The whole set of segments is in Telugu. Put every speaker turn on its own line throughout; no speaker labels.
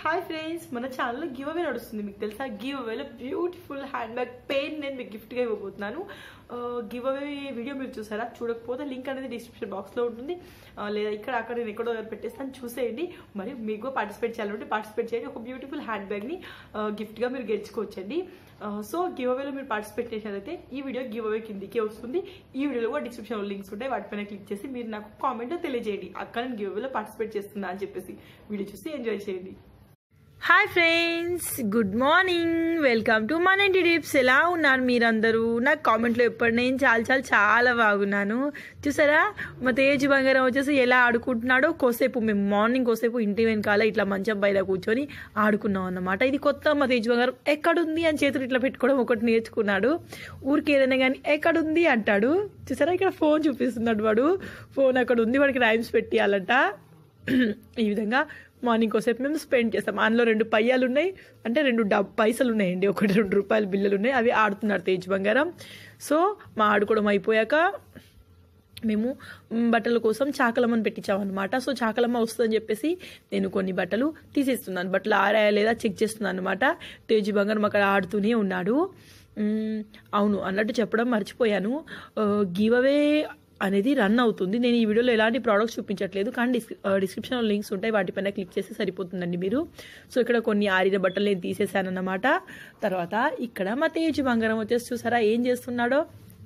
హాయ్ ఫ్రెండ్స్, మన ఛానల్లో గివ్ అవే నడుస్తుంది. మీకు తెలుసా? గివ్ అవేలో బ్యూటిఫుల్ హ్యాండ్ బ్యాగ్ పెయిన్ నేను మీకు గిఫ్ట్గా ఇవ్వబోతున్నాను. గివ్ అవే వీడియో మీరు చూసారా? చూడకపోతే లింక్ అనేది డిస్క్రిప్షన్ బాక్స్లో ఉంటుంది, లేదా ఇక్కడ అక్కడ నేను ఎక్కడో పెట్టేస్తాను, చూసేయండి. మరియు మీకు పార్టిసిపేట్ చేయాలంటే పార్టిసిపేట్ చేయండి. ఒక బ్యూటిఫుల్ హ్యాండ్ బ్యాగ్ని గిఫ్ట్గా మీరు గెలుచుకోవచ్చండి. సో గివ్ అవేలో మీరు పార్టిసిపేట్ చేసినట్లయితే ఈ వీడియో గివ్ అవే కిందికే వస్తుంది. ఈ వీడియోలో కూడా డిస్క్రిప్షన్లో లింక్స్ ఉంటాయి, వాటిపైన క్లిక్ చేసి మీరు నాకు కామెంట్లో తెలియజేయండి, అక్కడ నేను గివ్ అవేలో పార్టిసిపేట్ చేస్తున్నా అని చెప్పేసి. వీడియో చూసి ఎంజాయ్ చేయండి. Hi friends, good morning, welcome to మన ఇంటి టిప్స్. ఎలా ఉన్నారు మీరందరూ? నాకు కామెంట్లో ఎప్పుడు నేను చాలా బాగున్నాను. చూసారా మా తేజ్ బంగారం వచ్చేసి ఎలా ఆడుకుంటున్నాడో. మేము మార్నింగ్ కోసేపు ఇంటి వెనకాల ఇట్లా మంచం పైన కూర్చొని ఆడుకున్నాం అన్నమాట. ఇది కొత్త. మా తేజ్ బంగారం ఎక్కడుంది అని చేతులు ఇట్లా పెట్టుకోవడం ఒకటి నేర్చుకున్నాడు. ఊరికి ఏదైనా కానీ ఎక్కడుంది అంటాడు. చూసారా ఇక్కడ ఫోన్ చూపిస్తున్నాడు వాడు. ఫోన్ అక్కడ ఉంది, వాడికి రైమ్స్ పెట్టియాలంట. ఈ విధంగా మార్నింగ్ కోసేపు మేము స్పెండ్ చేస్తాం. అందులో 2 పయ్యాలు ఉన్నాయి, అంటే 2 పైసలు ఉన్నాయండి, ఒకటి 2 రూపాయల బిల్లలు ఉన్నాయి, అవి ఆడుతున్నాడు తేజ్ బంగారం. సో మా ఆడుకోవడం అయిపోయాక మేము బట్టల కోసం చాకలమ్మని పెట్టించామన్నమాట. సో చాకలమ్మ వస్తుందని చెప్పేసి నేను కొన్ని బట్టలు తీసేస్తున్నాను. బట్టలు ఆరాయా లేదా చెక్ చేస్తున్నాను అనమాట. తేజ్ బంగారం అక్కడ ఆడుతూనే ఉన్నాడు. అవును, అన్నట్టు చెప్పడం మర్చిపోయాను. గివ్ అవే అనేది రన్ అవుతుంది. నేను ఈ వీడియోలో ఎలాంటి ప్రోడక్ట్స్ చూపించట్లేదు, కానీ డిస్క్రిప్షన్లో లింక్స్ ఉంటాయి, వాటిపైన క్లిక్ చేసి సరిపోతుందండి మీరు. సో ఇక్కడ కొన్ని ఆరిన బట్టలు నేను తీసేసానన్నమాట. తర్వాత ఇక్కడ మా తేజ్ బంగారం వచ్చేసి చూసారా ఏం చేస్తున్నాడో.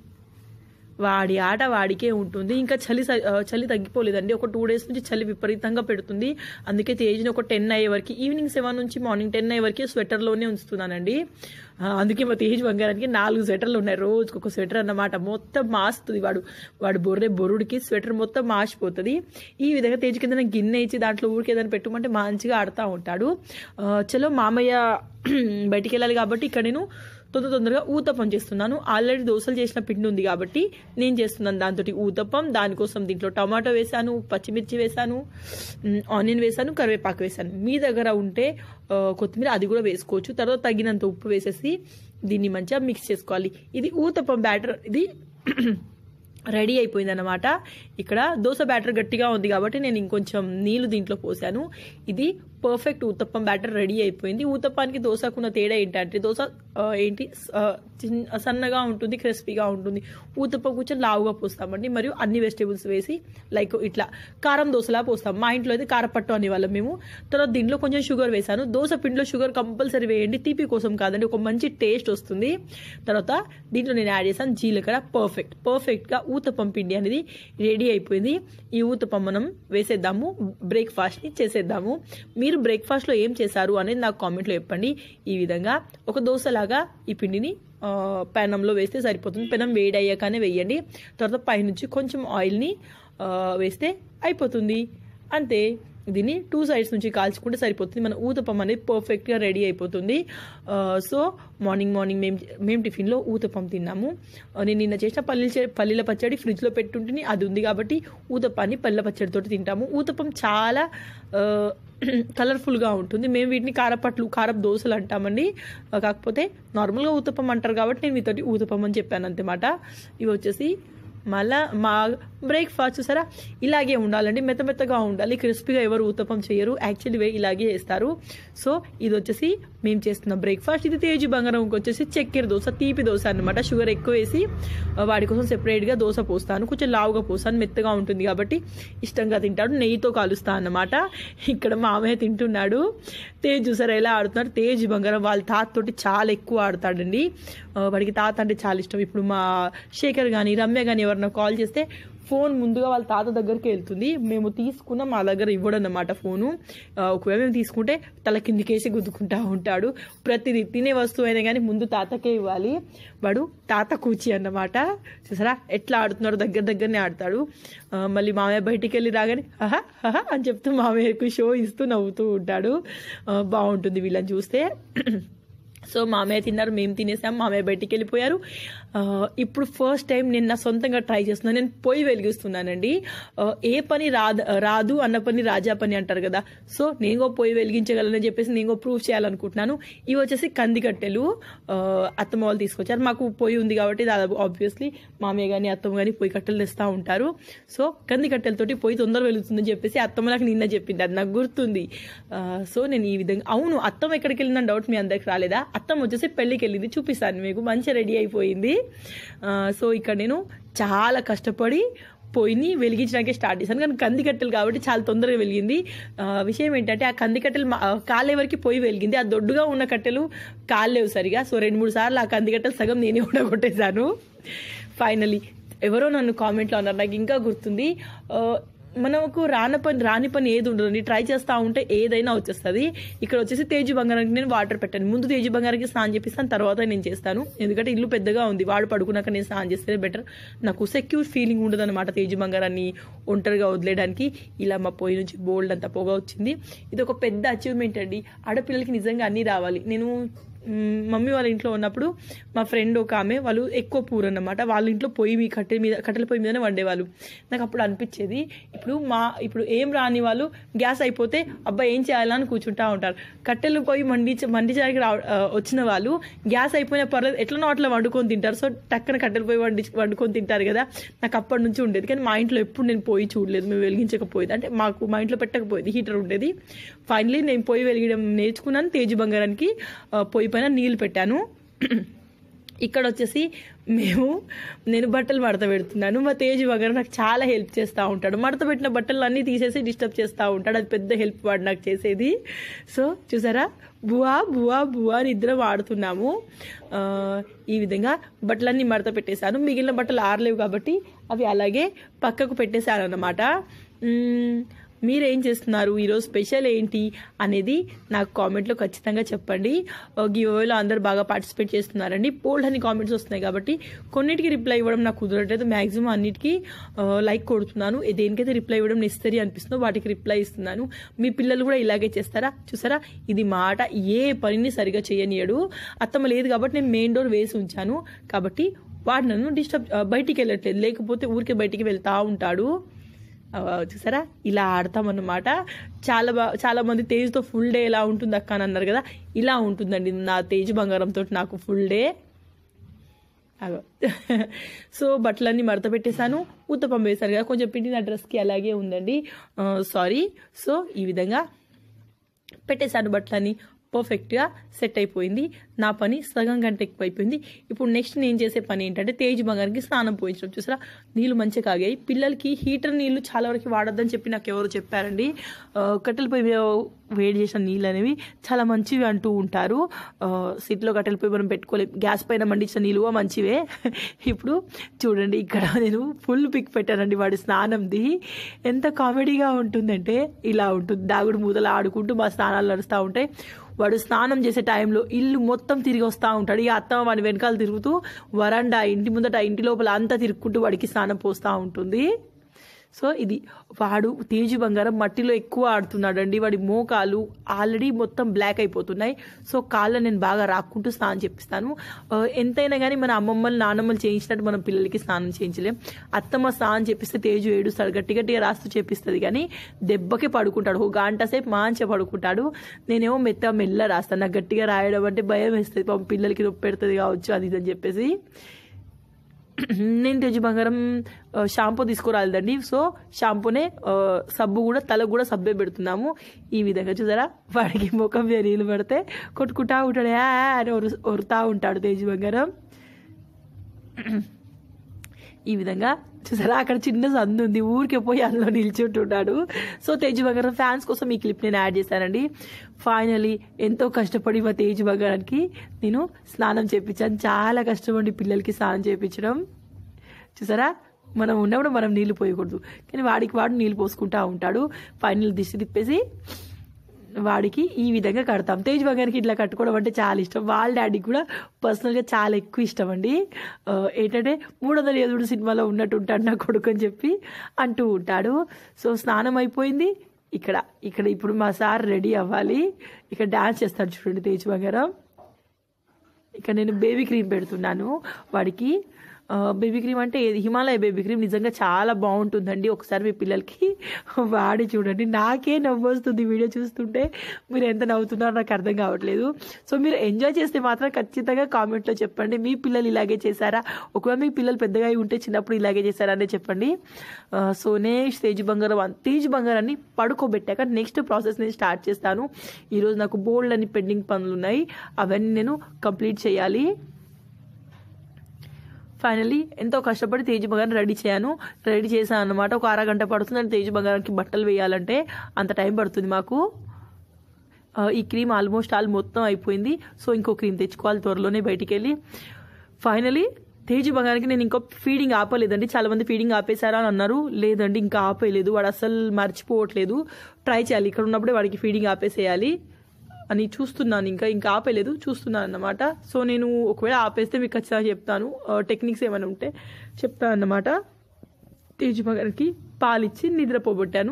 వాడి ఆట వాడికే ఉంటుంది. ఇంకా చలి తగ్గిపోలేదండి. ఒక 2 డేస్ నుంచి చలి విపరీతంగా పెడుతుంది. అందుకే తేజ్ని ఒక 10 అయ్యే వరకు, ఈవినింగ్ 7 నుంచి మార్నింగ్ 10 అయ్యే వరకు స్వెటర్లోనే ఉంచుతున్నానండి. అందుకే మా తేజ్ బంగారానికి 4 స్వెటర్లు ఉన్నాయి. రోజుకి ఒక స్వెటర్ అన్నమాట. మొత్తం మాస్తుంది వాడు బొరుడికి స్వెటర్ మొత్తం మాసిపోతుంది. ఈ విధంగా తేజ్ కింద గిన్నె ఇచ్చి దాంట్లో ఊరికి ఏదైనా పెట్టమంటే మంచిగా ఆడుతూ ఉంటాడు. చలో మామయ్య బయటికి వెళ్ళాలి కాబట్టి ఇక్కడ నేను తొందరగా ఊతప్పం చేస్తున్నాను. ఆల్రెడీ దోశలు చేసిన పిండి ఉంది కాబట్టి నేను చేస్తున్నాను దాంతో ఊతప్పం. దానికోసం దీంట్లో టమాటో వేసాను, పచ్చిమిర్చి వేసాను, ఆనియన్ వేసాను, కరివేపాకు వేసాను. మీ దగ్గర ఉంటే కొత్తిమీర అది కూడా వేసుకోవచ్చు. తర్వాత తగినంత ఉప్పు వేసేసి దీన్ని మంచిగా మిక్స్ చేసుకోవాలి. ఇది ఊతప్పం బ్యాటర్ ఇది రెడీ అయిపోయింది అనమాట. ఇక్కడ దోశ బ్యాటర్ గట్టిగా ఉంది కాబట్టి నేను ఇంకొంచెం నీళ్లు దీంట్లో పోసాను. ఇది పర్ఫెక్ట్ ఊతప్పం బ్యాటర్ రెడీ అయిపోయింది. ఊతప్పానికి దోశకున్న తేడా ఏంటంటే దోశ సన్నగా ఉంటుంది, క్రిస్పీగా ఉంటుంది. ఊతప్పం కొంచెం లావుగా పోస్తామండి. మరియు అన్ని వెజిటేబుల్స్ వేసి లైక్ ఇట్లా కారం దోశలా పోస్తాం. మా ఇంట్లో అయితే కారపట్టు అనేవాళ్ళం మేము. తర్వాత దీంట్లో కొంచెం షుగర్ వేసాను. దోశ పిండిలో షుగర్ కంపల్సరీ వేయండి, తీపి కోసం కాదండి, ఒక మంచి టేస్ట్ వస్తుంది. తర్వాత దీంట్లో నేను యాడ్ చేశాను జీలకర్ర. పర్ఫెక్ట్గా ఊతప్పం పిండి అనేది రెడీ అయిపోయింది. ఈ ఊతప్పం మనం వేసేద్దాము, బ్రేక్ఫాస్ట్ని చేసేద్దాము. మీరు బ్రేక్ఫాస్ట్లో ఏం చేశారు అనేది నాకు కామెంట్లో చెప్పండి. ఈ విధంగా ఒక దోశలాగా ఈ పిండిని పెనంలో వేస్తే సరిపోతుంది. పెనం వేడి అయ్యాకనే వేయండి. తర్వాత పైనుంచి కొంచెం ఆయిల్ని వేస్తే అయిపోతుంది. అంతే, దీన్ని 2 సైడ్స్ నుంచి కాల్చుకుంటే సరిపోతుంది. మన ఊతప్పం అనేది పర్ఫెక్ట్గా రెడీ అయిపోతుంది. సో మార్నింగ్ మేము టిఫిన్లో ఊతప్పం తిన్నాము. నేను నిన్న చేసిన పల్లీల పచ్చడి ఫ్రిడ్జ్లో పెట్టుంటే అది ఉంది కాబట్టి ఊతప్పాన్ని పల్లీల పచ్చడితో తింటాము. ఊతప్పం చాలా కలర్ఫుల్గా ఉంటుంది. మేము వీటిని కారపు దోశలు అంటామండి. కాకపోతే నార్మల్గా ఊతప్పం అంటారు కాబట్టి నేను మీతోటి ఊతప్పం అని చెప్పాను అంతమాట. ఇవి వచ్చేసి మళ్ళా మా బ్రేక్ఫాస్ట్ చూసారా ఇలాగే ఉండాలండి, మెత్తగా ఉండాలి. క్రిస్పీగా ఎవరు ఊతప్పం చేయరు, యాక్చువల్లీ ఇలాగే వేస్తారు. సో ఇది వచ్చేసి మేము చేస్తున్న బ్రేక్ఫాస్ట్. ఇది తేజ్ బంగారంకి వచ్చేసి చక్కెర దోశ, తీపి దోశ అనమాట. షుగర్ ఎక్కువ వేసి వాడి కోసం సెపరేట్గా దోశ పోస్తాను. కొంచెం లావుగా పోస్తాను, మెత్తగా ఉంటుంది కాబట్టి ఇష్టంగా తింటాడు. నెయ్యితో కాలుస్తాను అన్నమాట. ఇక్కడ మామయ్య తింటున్నాడు. తేజ్ చూసారా ఎలా ఆడుతున్నాడు. తేజ్ బంగారం వాళ్ళ తాతతోటి చాలా ఎక్కువ ఆడతాడండి. వాడికి తాత అంటే చాలా ఇష్టం. ఇప్పుడు మా శేఖర్ కానీ రమ్య కానీ ఎవరన్నా కాల్ చేస్తే ఫోన్ ముందుగా వాళ్ళ తాత దగ్గరికి వెళ్తుంది. మేము తీసుకున్న మా దగ్గర ఇవ్వడం అన్నమాట ఫోను. ఒకవేళ మేము తీసుకుంటే తల కిందికేసి గుద్దుకుంటా ఉంటాడు. ప్రతిదీ తినే వస్తువు అయినా కానీ ముందు తాతకే ఇవ్వాలి. వాడు తాత కూచి అన్నమాట. చూసారా ఎట్లా ఆడుతున్నాడు, దగ్గరనే ఆడతాడు. మళ్ళీ మామయ్య బయటికి వెళ్ళి రాగానే హహా అని చెప్తూ మామయ్యకు షో ఇస్తూ నవ్వుతూ ఉంటాడు. బాగుంటుంది వీళ్ళని చూస్తే. సో మామయ్య తిన్నారు, మేము తినేసాం, మామయ్య బయటికి వెళ్ళిపోయారు. ఇప్పుడు ఫస్ట్ టైం నేను నా సొంతంగా ట్రై చేస్తున్నాను. నేను పొయ్యి వెలిగిస్తున్నానండి. ఏ పని రాదు అన్న పని రాజా పని అంటారు కదా. సో నేను పొయ్యి వెలిగించగలనని చెప్పేసి నేను ప్రూవ్ చేయాలనుకుంటున్నాను. ఇవి వచ్చేసి కంది కట్టెలు అత్తమ్మ వాళ్ళు తీసుకొచ్చారు. మాకు పొయ్యి ఉంది కాబట్టి దాదాపు ఆబ్వియస్లీ మామయ్య కానీ అత్తమ్మ కానీ పొయ్యి కట్టెలు తెస్తూ ఉంటారు. సో కంది కట్టెలతోటి పొయ్యి తొందర వెలుగుతుందని చెప్పేసి అత్తమ్మ నాకు నిన్న చెప్పింది, అది నాకు గుర్తుంది. సో నేను ఈ విధంగా అవును అత్తమ్మ ఎక్కడికి వెళ్ళిందని డౌట్ మీ అందరికి రాలేదా? అత్తమ్మ వచ్చేసి పెళ్ళికి వెళ్ళింది, చూపిస్తాను మీకు. మంచిగా రెడీ అయిపోయింది. సో ఇక్కడ నేను చాలా కష్టపడి పొయ్యిని వెలిగించడానికి స్టార్ట్ చేశాను. కానీ కంది కట్టెలు కాబట్టి చాలా తొందరగా వెలిగింది. విషయం ఏంటంటే ఆ కంది కట్టెలు కాలే వరకు పొయ్యి వెలిగింది. ఆ దొడ్డుగా ఉన్న కట్టెలు కాలేవు సరిగా. సో 2-3 సార్లు ఆ కంది కట్టెలు సగం నేనే కొట్టేశాను. ఫైనలీ ఎవరో నన్ను కామెంట్లో అన్నారు, నాకు ఇంకా గుర్తుంది, మనకు రాని పని ఏది ఉండదండి, ట్రై చేస్తూ ఉంటే ఏదైనా వచ్చేస్తుంది. ఇక్కడ వచ్చేసి తేజు బంగారానికి నేను వాటర్ పెట్టాను. ముందు తేజు బంగారానికి స్నానం చేపిస్తాను, తర్వాత నేను చేస్తాను. ఎందుకంటే ఇల్లు పెద్దగా ఉంది, వాడు పడుకున్నాక నేను స్నానం చేస్తేనే బెటర్. నాకు సెక్యూర్ ఫీలింగ్ ఉండదు అనమాట తేజు బంగారాన్ని ఒంటరిగా వదిలేయడానికి. ఇలా మా పొయ్యి నుంచి బోల్డ్ అంతా పొగ వచ్చింది. ఇది ఒక పెద్ద అచీవ్మెంట్ అండి. ఆడపిల్లలకి నిజంగా అన్నీ రావాలి. నేను మమ్మీ వాళ్ళ ఇంట్లో ఉన్నప్పుడు మా ఫ్రెండ్ ఒక ఆమె, వాళ్ళు ఎక్కువ పూర్ అన్నమాట, వాళ్ళ ఇంట్లో కట్టెల పొయ్యి మీదనే వండేవాళ్ళు. నాకు అప్పుడు అనిపించేది, ఇప్పుడు ఏం రాని వాళ్ళు గ్యాస్ అయిపోతే అబ్బా ఏం చేయాలని కూర్చుంటా ఉంటారు. కట్టెలు పొయ్యి మండించడానికి వచ్చిన వాళ్ళు గ్యాస్ అయిపోయినా పర్లేదు ఎట్లనో అట్లా వండుకొని తింటారు. సో టక్కన కట్టెల పొయ్యి వండుకొని తింటారు కదా. నాకు అప్పటి నుంచి ఉండేది. కానీ మా ఇంట్లో ఎప్పుడు నేను పొయ్యి చూడలేదు, మేము వెలిగించకపోయేది. అంటే మా ఇంట్లో పెట్టకపోయేది, హీటర్ ఉండేది. ఫైనలీ నేను పొయ్యి వెలిగడం నేర్చుకున్నాను. తేజు బంగారానికి పొయ్యి పైన నీళ్ళు పెట్టాను. ఇక్కడ వచ్చేసి నేను బట్టలు మడత పెడుతున్నాను. మా తేజు బంగారం నాకు చాలా హెల్ప్ చేస్తూ ఉంటాడు. మడత పెట్టిన బట్టలు అన్నీ తీసేసి డిస్టర్బ్ చేస్తూ ఉంటాడు. అది పెద్ద హెల్ప్ వాడు నాకు చేసేది. సో చూసారా, బువా బువా బువా నిద్ర వాడుతున్నాము. ఈ విధంగా బట్టలన్నీ మడత పెట్టేశాను. మిగిలిన బట్టలు ఆరలేవు కాబట్టి అవి అలాగే పక్కకు పెట్టేశాను అన్నమాట. మీరేం చేస్తున్నారు, ఈరోజు స్పెషల్ ఏంటి అనేది నాకు కామెంట్లో ఖచ్చితంగా చెప్పండి. గివ్అవేలో అందరు బాగా పార్టిసిపేట్ చేస్తున్నారండి. బోల్డ్ అని కామెంట్స్ వస్తున్నాయి కాబట్టి కొన్నిటికి రిప్లై ఇవ్వడం నాకు కుదరట్లేదు. మ్యాక్సిమం అన్నిటికీ లైక్ కొడుతున్నాను. దేనికైతే రిప్లై ఇవ్వడం నెసరీ అనిపిస్తుందో వాటికి రిప్లై ఇస్తున్నాను. మీ పిల్లలు కూడా ఇలాగే చేస్తారా? చూసారా, ఇది మాట, ఏ పనిని సరిగా చేయనీయడు. అత్తమ్మ లేదు కాబట్టి నేను మెయిన్ డోర్ వేసి ఉంచాను కాబట్టి వాడు నన్ను బయటికి వెళ్ళట్లేదు, లేకపోతే ఊరికే బయటికి వెళ్తూ ఉంటాడు. చూసారా, ఇలా ఆడతామన్నమాట. చాలా మంది తేజ్తో ఫుల్ డే ఎలా ఉంటుంది అక్క అని అన్నారు కదా. ఇలా ఉంటుందండి నా తేజు బంగారంతో నాకు ఫుల్ డే. సో బట్టలన్నీ మడత పెట్టేశాను. ఉత్తపం వేశాను కదా, కొంచెం పిండి నా డ్రెస్కి అలాగే ఉందండి, సారీ. సో ఈ విధంగా పెట్టేశాను బట్టలన్నీ. పర్ఫెక్ట్గా సెట్ అయిపోయింది. నా పని సగం గంట ఎక్కువ అయిపోయింది. ఇప్పుడు నెక్స్ట్ నేను చేసే పని ఏంటంటే తేజు బంగారానికి స్నానం పోయించడం. చూసారా, నీళ్ళు మంచిగా కాగాయి. పిల్లలకి హీటర్ నీళ్ళు చాలా వరకు వాడొద్దని చెప్పి నాకు ఎవరు చెప్పారండి. కట్టెల పొయ్యి వేడి చేసిన నీళ్ళు అనేవి చాలా మంచివి అంటూ ఉంటారు. సిటీలో కట్టెల పొయ్యి మనం పెట్టుకోలేం, గ్యాస్ పైన మండించిన నీళ్ళు మంచివే. ఇప్పుడు చూడండి, ఇక్కడ నేను ఫుల్ పిక్ పెట్టానండి వాడి స్నానంది. ఎంత కామెడీగా ఉంటుందంటే ఇలా ఉంటుంది. దాగుడు మూతలు ఆడుకుంటూ మా స్నానాలు నడుస్తూ ఉంటాయి. వాడు స్నానం చేసే టైంలో ఇల్లు మొత్తం తిరిగి వస్తూ ఉంటాడు. ఇక అత్తమ్మ వాడి వెనకాల తిరుగుతూ వరండా, ఇంటి ముందట, ఇంటి లోపల అంతా తిరుక్కుంటూ వాడికి స్నానం పోస్తూ ఉంటుంది. సో ఇది వాడు తేజు బంగారం మట్టిలో ఎక్కువ ఆడుతున్నాడు అండి. వాడి మోకాలు ఆల్రెడీ మొత్తం బ్లాక్ అయిపోతున్నాయి. సో కాళ్ళ నేను బాగా రాక్కుంటూ స్నానం చేపిస్తాను. ఎంతైనా కానీ మన అమ్మమ్మలు నాన్నమ్మలు చేయించినట్టు మనం పిల్లలకి స్నానం చేయించలేం. అత్తమ్మ స్నానం చేపిస్తే తేజు ఏడుస్తాడు, గట్టిగా రాస్తూ చేపిస్తుంది, కానీ దెబ్బకి పడుకుంటాడు. ఒక గంట సేపు మంచిగా పడుకుంటాడు. నేనేమో మెల్ల రాస్తాను. నాకు గట్టిగా రాయడం అంటే భయం వేస్తుంది, పాపం పిల్లలకి నొప్పి పెడుతుంది కావచ్చు అది ఇది అని చెప్పేసి. నేను తేజు బంగారం షాంపూ తీసుకురాలేదండి. సో షాంపూనే సబ్బు కూడా, తలకు కూడా సబ్బే పెడుతున్నాము. ఈ విధంగా చూసారా, వాడికి ముఖం మీద నీళ్ళు పడితే కొట్టుకుంటా ఉంటాడు, అని ఒరుతా ఉంటాడు తేజు బంగారం. ఈ విధంగా చూసారా, అక్కడ చిన్న సందు ఉంది, ఊరికే పోయి అందులో నిల్చుంటున్నాడు. సో తేజు బంగారం ఫ్యాన్స్ కోసం ఈ క్లిప్ నేను యాడ్ చేశానండి. ఫైనలీ ఎంతో కష్టపడి మా తేజు బంగారానికి నేను స్నానం చేయించాను. చాలా కష్టపడి పిల్లలకి స్నానం చేయించడం. చూసారా, మనం ఉన్నప్పుడు మనం నీళ్ళు పోయకూడదు, కానీ వాడు నీళ్ళు పోసుకుంటా ఉంటాడు. ఫైనల్ దిష్టి తిప్పేసి వాడికి ఈ విధంగా కడతాం. తేజు బంగారానికి ఇట్లా కట్టుకోవడం అంటే చాలా ఇష్టం. వాళ్ళ డాడీకి కూడా పర్సనల్గా చాలా ఎక్కువ ఇష్టం అండి. ఏంటంటే 307 సినిమాలో ఉన్నట్టు ఉంటాడు నా కొడుకు అని చెప్పి అంటూ ఉంటాడు. సో స్నానం అయిపోయింది. ఇక్కడ ఇప్పుడు మా సార్ రెడీ అవ్వాలి. ఇక్కడ డాన్స్ చేస్తాడు చూడండి తేజు బంగారం. ఇక్కడ నేను బేబీ క్రీమ్ పెడుతున్నాను వాడికి. బేబీ క్రీమ్ అంటే హిమాలయ బేబీ క్రీమ్ నిజంగా చాలా బాగుంటుందండి. ఒకసారి మీ పిల్లలకి వాడి చూడండి. నాకే నవ్వు వస్తుంది వీడియో చూస్తుంటే. మీరు ఎంత నవ్వుతున్నారో నాకు అర్థం కావట్లేదు. సో మీరు ఎంజాయ్ చేస్తే మాత్రం ఖచ్చితంగా కామెంట్లో చెప్పండి. మీ పిల్లలు ఇలాగే చేశారా? ఒకవేళ మీ పిల్లలు పెద్దగా ఉంటే చిన్నప్పుడు ఇలాగే చేశారా అనే చెప్పండి. సో నెక్స్ట్ తేజ్ బంగారాన్ని పడుకోబెట్టాక నెక్స్ట్ ప్రాసెస్ నేను స్టార్ట్ చేస్తాను. ఈరోజు నాకు బోల్డ్ అని పెండింగ్ పనులు ఉన్నాయి, అవన్నీ నేను కంప్లీట్ చేయాలి. ఫైనల్లీ ఎంతో కష్టపడి తేజ్ బంగారం రెడీ చేశాను అనమాట. ఒక అరగంట పడుతుంది అండ్ తేజ్ బంగారానికి బట్టలు వేయాలంటే అంత టైం పడుతుంది మాకు. ఈ క్రీమ్ ఆల్మోస్ట్ మొత్తం అయిపోయింది. సో ఇంకో క్రీమ్ తెచ్చుకోవాలి త్వరలోనే బయటికి వెళ్ళి. ఫైనల్లీ తేజ్ బంగారానికి నేను ఇంకో ఫీడింగ్ ఆపలేదండి. చాలా మంది ఫీడింగ్ ఆపేశారా అని అన్నారు. లేదండి, ఇంకా ఆపేయలేదు. వాడు అసలు మర్చిపోవట్లేదు. ట్రై చేయాలి, ఇక్కడ ఉన్నప్పుడే వాడికి ఫీడింగ్ ఆపేసేయాలి అని చూస్తున్నాను. ఇంకా ఆపేయలేదు, చూస్తున్నాను అన్నమాట. సో నేను ఒకవేళ ఆపేస్తే మీకు ఖచ్చితంగా చెప్తాను. టెక్నిక్స్ ఏమైనా ఉంటే చెప్తాను అన్నమాట. తేజ్ బంగారానికి పాలిచ్చి నిద్రపోబెట్టాను.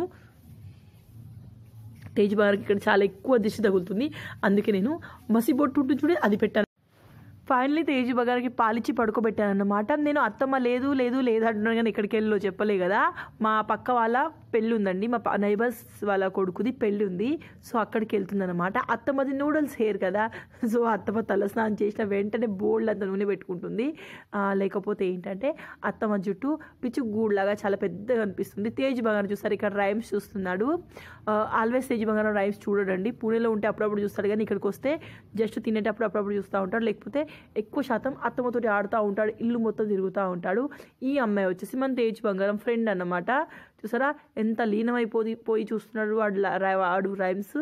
తేజ్ బంగారానికి ఇక్కడ చాలా ఎక్కువ దిష్టి తగులుతుంది, అందుకే నేను మసిబొట్టు ఉంటుంది చూడే అది పెట్టాను. ఫైనల్లీ తేజ్ బంగారానికి పాలిచ్చి పడుకోబెట్టాను అన్నమాట. నేను అత్తమ్మ లేదు అంటున్నాను కానీ ఎక్కడికి వెళ్ళో చెప్పలే కదా. మా పక్క వాళ్ళ పెళ్ళి ఉందండి, మా నైబర్స్ వాళ్ళ కొడుకుది పెళ్ళి ఉంది. సో అక్కడికి వెళ్తుందన్నమాట. అత్తమ్మది నూడిల్స్ హెయిర్ కదా. సో అత్తమ్మ తలస్నానం చేసిన వెంటనే బోల్డ్ అంత నూనె పెట్టుకుంటుంది. లేకపోతే ఏంటంటే అత్తమ్మ జుట్టు పిచ్చు గూడ్లాగా చాలా పెద్దగా అనిపిస్తుంది. తేజ్ బంగారం చూస్తారు, ఇక్కడ రైమ్స్ చూస్తున్నాడు. ఆల్వేస్ తేజ్ బంగారం రైమ్స్ చూడడండి. పూణేలో ఉంటే అప్పుడప్పుడు చూస్తాడు, కానీ ఇక్కడికి వస్తే జస్ట్ తినేటప్పుడు అప్పుడప్పుడు చూస్తూ ఉంటాడు. లేకపోతే ఎక్కువ శాతం అత్తమ్మతోటి ఆడుతూ ఉంటాడు, ఇల్లు మొత్తం తిరుగుతూ ఉంటాడు. ఈ అమ్మాయి వచ్చేసి మన తేజ్ బంగారం ఫ్రెండ్ అన్నమాట. చూసారా ఎంత లీనమైపోయి చూస్తున్నాడు వాడు రైమ్స్.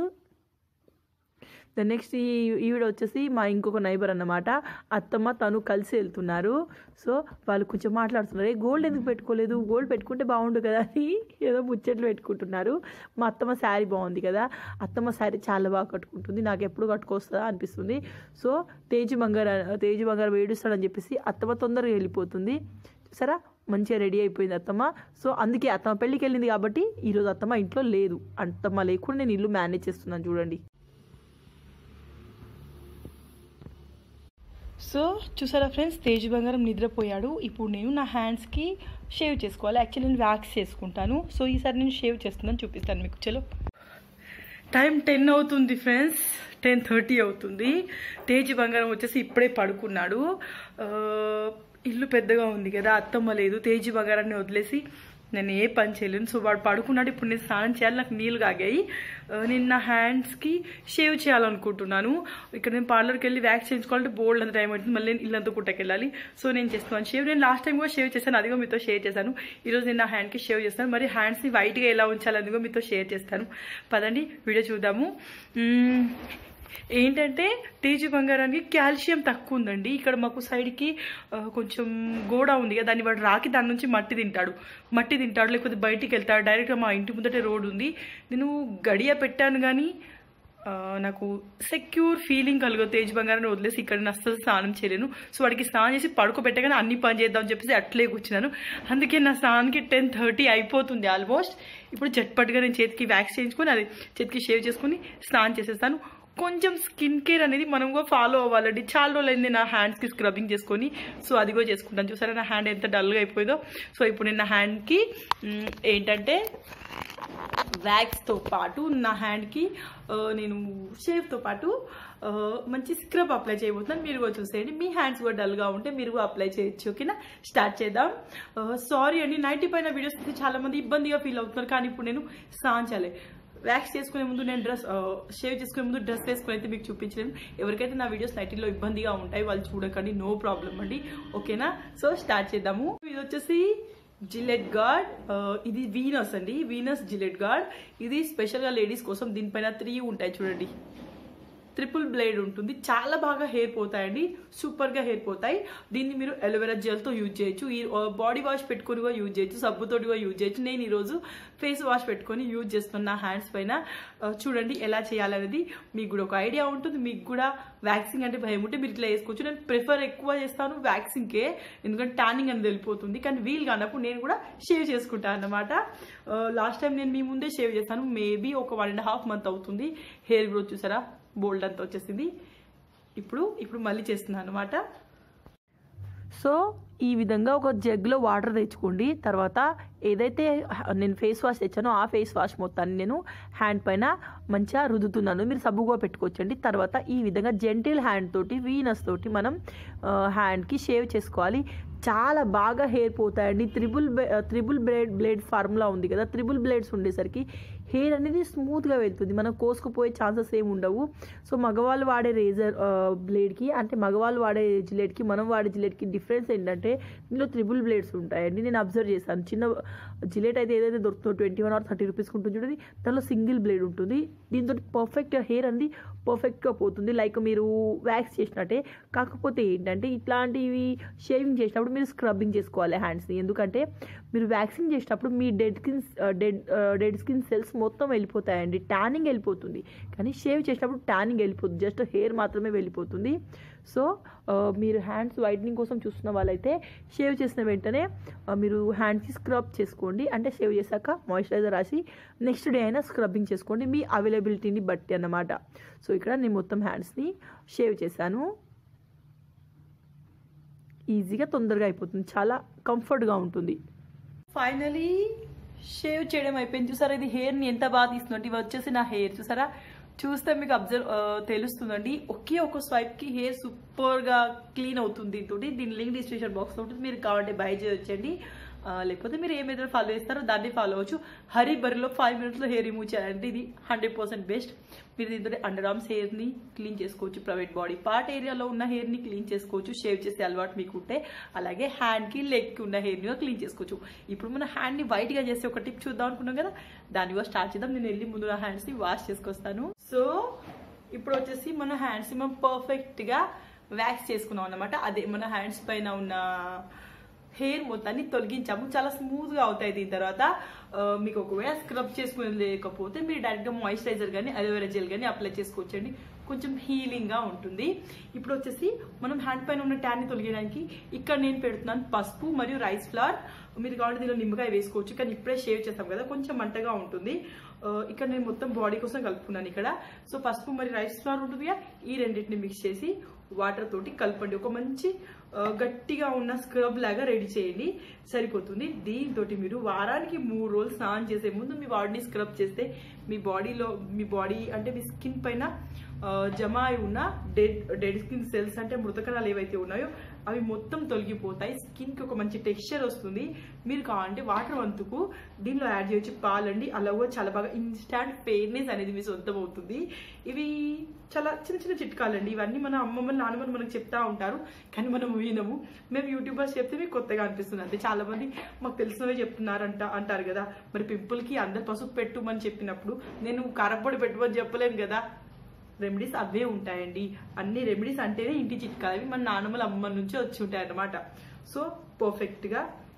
ద నెక్స్ట్ ఈవిడ వచ్చేసి మా ఇంకొక నైబర్ అన్నమాట. అత్తమ్మ తను కలిసి వెళ్తున్నారు. సో వాళ్ళు కొంచెం మాట్లాడుతున్నారు, గోల్డ్ ఎందుకు పెట్టుకోలేదు, గోల్డ్ పెట్టుకుంటే బాగుండు కదా అని ఏదో ముచ్చట్లు పెట్టుకుంటున్నారు. మా అత్తమ్మ శారీ బాగుంది కదా, అత్తమ్మ శారీ చాలా బాగా కట్టుకుంటుంది, నాకు ఎప్పుడు కట్టుకొస్తుందా అనిపిస్తుంది. సో తేజ్ బంగారం ఏడుస్తాడని చెప్పేసి అత్తమ్మ తొందరగా వెళ్ళిపోతుంది. సరే మంచిగా రెడీ అయిపోయింది అత్తమ్మ. సో అందుకే అత్తమ్మ పెళ్ళికి వెళ్ళింది కాబట్టి ఈరోజు అత్తమ్మ ఇంట్లో లేదు. అత్తమ్మ లేకుండా నేను ఇల్లు మేనేజ్ చేస్తున్నాను చూడండి. సో చూసారా ఫ్రెండ్స్, తేజ్ బంగారం నిద్రపోయాడు. ఇప్పుడు నేను నా హ్యాండ్స్కి షేవ్ చేసుకోవాలి. యాక్చువల్లీ నేను వ్యాక్స్ చేసుకుంటాను. సో ఈసారి నేను షేవ్ చేస్తున్నాను, చూపిస్తాను మీకు. చలో టైం 10 అవుతుంది ఫ్రెండ్స్, 10:30 అవుతుంది. తేజ్ బంగారం వచ్చేసి ఇప్పుడే పడుకున్నాడు. ఇల్లు పెద్దగా ఉంది కదా, అత్తమ్మ లేదు. తేజ్ బంగారాన్ని వదిలేసి నేను ఏ పని చేయలేను. సో వాడు పడుకున్నాడు. ఇప్పుడు నేను స్నానం చేయాలి, నాకు నీళ్ళు కాగాయి. నేను నా హ్యాండ్స్కి షేవ్ చేయాలనుకుంటున్నాను. ఇక్కడ నేను పార్లర్కి వెళ్ళి వ్యాక్స్ చేయించుకోవాలంటే బోల్డ్ అంత టైం అవుతుంది, మళ్ళీ నేను ఇల్లంతా కుట్టకెళ్ళాలి. సో నేను చేస్తున్నాను షేవ్. నేను లాస్ట్ టైం కూడా షేవ్ చేశాను, అదిగో మీతో షేర్ చేశాను. ఈరోజు నేను నా హ్యాండ్కి షేవ్ చేస్తాను. మరి హ్యాండ్స్ని వైట్గా ఎలా ఉంచాలి అదిగో మీతో షేర్ చేస్తాను. పదండి వీడియో చూద్దాము. ఏంటంటే తేజ్ బంగారానికి కాల్షియం తక్కువ ఉందండి. ఇక్కడ మాకు సైడ్కి కొంచెం గోడ ఉంది కదా, దాన్ని వాడు రాకి దాని నుంచి మట్టి తింటాడు, లేకపోతే బయటికి వెళ్తాడు. డైరెక్ట్గా మా ఇంటి ముందటే రోడ్ ఉంది. నేను గడియ పెట్టాను కానీ నాకు సెక్యూర్ ఫీలింగ్ కలగదు. తేజ్ బంగారాన్ని వదిలేసి ఇక్కడ నేను అస్సలు స్నానం చేయలేను. సో వాడికి స్నానం చేసి పడుకోబెట్టగానే అన్ని పని చేద్దామని చెప్పేసి అట్లే కూర్చున్నాను. అందుకే నా స్నానానికి 10:30 అయిపోతుంది ఆల్మోస్ట్. ఇప్పుడు జట్పట్టుగా నేను చేతికి వ్యాక్స్ చేయించుకొని అది చేతికి షేవ్ చేసుకుని స్నానం చేసేస్తాను. కొంచెం స్కిన్ కేర్ అనేది మనం కూడా ఫాలో అవ్వాలండి. చాలా రోజులైంది నా హ్యాండ్స్కి స్క్రబ్బింగ్ చేసుకొని. సో అది కూడా చేసుకుంటాను. చూసారా నా హ్యాండ్ ఎంత డల్గా అయిపోయిందో. సో ఇప్పుడు నేను నా హ్యాండ్కి ఏంటంటే వ్యాక్స్తో పాటు నా హ్యాండ్కి నేను షేవ్తో పాటు మంచి స్క్రబ్ అప్లై చేయబోతున్నాను. మీరు కూడా చూసేయండి. మీ హ్యాండ్స్ కూడా డల్గా ఉంటే మీరు కూడా అప్లై చేయొచ్చు. ఓకేనా, స్టార్ట్ చేద్దాం. సారీ అండి, నైట్ పైన వీడియోస్ చాలా మంది ఇబ్బందిగా ఫీల్ అవుతున్నారు, కానీ ఇప్పుడు నేను స్నానం చేయాలి. వ్యాక్స్ చేసుకునే ముందు నేను షేవ్ చేసుకునే ముందు డ్రెస్ వేసుకుని అయితే మీకు చూపించలేను. ఎవరికైతే నా వీడియోస్ నైట్లో ఇబ్బందిగా ఉంటాయి వాళ్ళు చూడకండి, నో ప్రాబ్లం అండి. ఓకేనా, సో స్టార్ట్ చేద్దాము. ఇది వచ్చేసి జిలెట్ గార్డ్, ఇది వీనస్ అండి, వీనస్ జిలెట్ గార్డ్. ఇది స్పెషల్గా లేడీస్ కోసం. దీనిపైన 3 ఉంటాయి చూడండి, ట్రిపుల్ బ్లేడ్ ఉంటుంది. చాలా బాగా హెయిర్ పోతాయండి, సూపర్గా హెయిర్ పోతాయి. దీన్ని మీరు అలోవెరా జెల్తో యూజ్ చేయొచ్చు, ఈ బాడీ వాష్ పెట్టుకొని కూడా యూజ్ చేయొచ్చు, సబ్బుతోటి కూడా యూజ్ చేయొచ్చు. నేను ఈరోజు ఫేస్ వాష్ పెట్టుకొని యూజ్ చేస్తున్నా హ్యాండ్స్ పైన. చూడండి ఎలా చేయాలనేది మీకు కూడా ఒక ఐడియా ఉంటుంది. మీకు కూడా వ్యాక్సింగ్ అంటే భయం ఉంటే మీరు ఇట్లా వేసుకోవచ్చు. నేను ప్రిఫర్ ఎక్కువ చేస్తాను వ్యాక్సింగ్కే, ఎందుకంటే ట్యానింగ్ అనేది వెళ్ళిపోతుంది. కానీ వీలు కానప్పుడు నేను కూడా షేవ్ చేసుకుంటాను అన్నమాట. లాస్ట్ టైం నేను మీ ముందే షేవ్ చేస్తాను, మేబీ ఒక 1.5 month అవుతుంది. హెయిర్ గ్రోత్ చూసారా బోల్డ్ అంతా వచ్చేసింది. ఇప్పుడు మళ్ళీ చేస్తున్నాను అనమాట. సో ఈ విధంగా ఒక జగ్లో వాటర్ తెచ్చుకోండి. తర్వాత ఏదైతే నేను ఫేస్ వాష్ తెచ్చానో ఆ ఫేస్ వాష్ మొత్తాన్ని నేను హ్యాండ్ పైన మంచిగా రుద్దుతున్నాను. మీరు సబ్బుగా పెట్టుకోవచ్చండి. తర్వాత ఈ విధంగా జెంటిల్ హ్యాండ్ తోటి వీనస్ తోటి మనం హ్యాండ్కి షేవ్ చేసుకోవాలి. చాలా బాగా హెయిర్ పోతాయండి. త్రిబుల్ బ్లేడ్ ఫార్ములా ఉంది కదా, త్రిబుల్ బ్లేడ్స్ ఉండేసరికి హెయిర్ అనేది స్మూత్గా వెళ్తుంది. మనం కోసుకుపోయే ఛాన్సెస్ ఏమి ఉండవు. సో మగవాళ్ళు వాడే రేజర్ బ్లేడ్కి అంటే మగవాళ్ళు వాడే జిలెట్కి మనం వాడే జిలెట్కి డిఫరెన్స్ ఏంటంటే ఇందులో త్రిబుల్ బ్లేడ్స్ ఉంటాయండి. నేను అబ్జర్వ్ చేశాను. చిన్న జిలెట్ అయితే ఏదైతే దొరుకుతుందో 21 or 30 రూపీస్కి ఉంటుంది చూడండి, దానిలో సింగిల్ బ్లేడ్ ఉంటుంది. దీంతో పర్ఫెక్ట్ హెయిర్ అనేది పర్ఫెక్ట్గా పోతుంది, లైక్ మీరు వ్యాక్స్ చేసినట్టే. కాకపోతే ఏంటంటే ఇట్లాంటివి షేవింగ్ చేసినప్పుడు మీరు స్క్రబ్బింగ్ చేసుకోవాలి హ్యాండ్స్ని. ఎందుకంటే మీరు వ్యాక్సింగ్ చేసినప్పుడు మీ డెడ్ స్కిన్ సెల్స్ మొత్తం వెళ్ళిపోతాయండి, ట్యానింగ్ వెళ్ళిపోతుంది. కానీ షేవ్ చేసినప్పుడు ట్యానింగ్ వెళ్ళిపోతుంది, జస్ట్ హెయిర్ మాత్రమే వెళ్ళిపోతుంది. సో మీరు హ్యాండ్స్ వైట్నింగ్ కోసం చూస్తున్న వాళ్ళైతే షేవ్ చేసిన వెంటనే మీరు హ్యాండ్స్కి స్క్రబ్ చేసుకోండి. అంటే షేవ్ చేశాక మాయిశ్చరైజర్ రాసి నెక్స్ట్ డే అయినా స్క్రబ్బింగ్ చేసుకోండి, మీ అవైలబిలిటీని బట్టి అన్నమాట. సో ఇక్కడ నేను మొత్తం హ్యాండ్స్ని షేవ్ చేశాను. ఈజీగా తొందరగా అయిపోతుంది, చాలా కంఫర్ట్గా ఉంటుంది. ఫైనలీ షేవ్ చేయడం అయిపోయింది. చూసారా ఇది హెయిర్ని ఎంత బాగా తీస్తున్నట్టు. ఇవి వచ్చేసి నా హెయిర్ చూసారా, చూస్తే మీకు తెలుస్తుందండి. ఒకే ఒక స్వైప్కి హెయిర్ సూపర్గా క్లీన్ అవుతుంది. దీని లింక్ డిస్క్రిప్షన్ బాక్స్లో ఉంటుంది, మీరు కావాలంటే బై చేయొచ్చండి. లేకపోతే మీరు ఏ మెథడ్ ఫాలో చేస్తారో దాన్ని ఫాలో అవ్వచ్చు. హరీ బరీలో 5 minutesలో హెయిర్ రిమూవ్ చేయాలంటే ఇది 100% బెస్ట్. మీరు దీంతో అండర్ ఆర్మ్స్ హెయిర్ని క్లీన్ చేసుకోవచ్చు, ప్రైవేట్ బాడీ పార్ట్ ఏరియాలో ఉన్న హెయిర్ని క్లీన్ చేసుకోవచ్చు, షేవ్ చేసే అలవాటు మీకు ఉంటే. అలాగే హ్యాండ్కి లెగ్కి ఉన్న హెయిర్ని క్లీన్ చేసుకోవచ్చు. ఇప్పుడు మన హ్యాండ్ని వైట్గా చేసి ఒక టిప్ చూద్దాం అనుకున్నాం కదా, దాన్ని కూడా స్టార్ట్ చేద్దాం. నేను వెళ్ళి ముందు నా హ్యాండ్స్ని వాష్ చేసుకొస్తాను. సో ఇప్పుడు వచ్చేసి మన హ్యాండ్స్ని మనం పర్ఫెక్ట్గా వ్యాక్స్ చేసుకున్నాం అన్నమాట. అదే మన హ్యాండ్స్ పైన ఉన్న హెయిర్ మొత్తాన్ని తొలగించాము, చాలా స్మూత్గా అవుతాయి. దీని తర్వాత మీకు ఒకవేళ స్క్రబ్ చేసుకుని లేకపోతే మీరు డైరెక్ట్గా మాయిశ్చరైజర్ కానీ అలోవెరా జెల్ కానీ అప్లై చేసుకోవచ్చండి, కొంచెం హీలింగ్గా ఉంటుంది. ఇప్పుడు వచ్చేసి మనం హ్యాండ్ పైన ఉన్న ట్యాన్ని తొలగించడానికి ఇక్కడ నేను పెడుతున్నాను పసుపు మరియు రైస్ ఫ్లవర్. మీరు కావాలంటే దీనిలో నిమ్మకాయ వేసుకోవచ్చు, కానీ ఇప్పుడే షేవ్ చేస్తాం కదా కొంచెం మంటగా ఉంటుంది. ఇక్కడ నేను మొత్తం బాడీ కోసం కలుపుకున్నాను ఇక్కడ. సో పసుపు మరియు రైస్ ఫ్లవర్ ఉంటుందిగా, ఈ రెండింటిని మిక్స్ చేసి వాటర్ తోటి కలపండి. ఒక మంచి గట్టిగా ఉన్న స్క్రబ్ లాగా రెడీ చేయండి, సరిపోతుంది. దీంతో మీరు వారానికి 3 రోజులు స్నానం చేసే ముందు మీ బాడీని స్క్రబ్ చేస్తే మీ బాడీ అంటే మీ స్కిన్ పైన జమ అయి ఉన్న డెడ్ స్కిన్ సెల్స్ అంటే మృతకణాలు ఏవైతే ఉన్నాయో అవి మొత్తం తొలగిపోతాయి. స్కిన్కి ఒక మంచి టెక్స్చర్ వస్తుంది. మీరు కావాలంటే వాటర్ వంతుకు దీనిలో యాడ్ చేయొచ్చు పాలండి, అలా కూడా చాలా బాగా ఇన్స్టాంట్ ఫెయిర్నెస్ అనేది మీ సొంతం అవుతుంది. ఇవి చాలా చిన్న చిన్న చిట్కాలండి. ఇవన్నీ మన అమ్మమ్మలు నాన్నమ్మలు మనకు చెప్తా ఉంటారు, కానీ మనం వినము. మేము యూట్యూబర్స్ చెప్తే మీకు కొత్తగా అనిపిస్తుంది అంతే. చాలా మంది మాకు తెలిసినవే చెప్తున్నారు అంటారు కదా. మరి పింపుల్కి అందరు పసుపు పెట్టుమని చెప్పినప్పుడు నేను కారపొడి పెట్టుమని చెప్పలేను కదా. రెమెడీస్ అవే ఉంటాయండి. అన్ని రెమెడీస్ అంటేనే ఇంటి చిట్కాలు, అవి మన నాన్నమ్మల అమ్మ నుంచి వచ్చి ఉంటాయి అన్నమాట. సో పర్ఫెక్ట్గా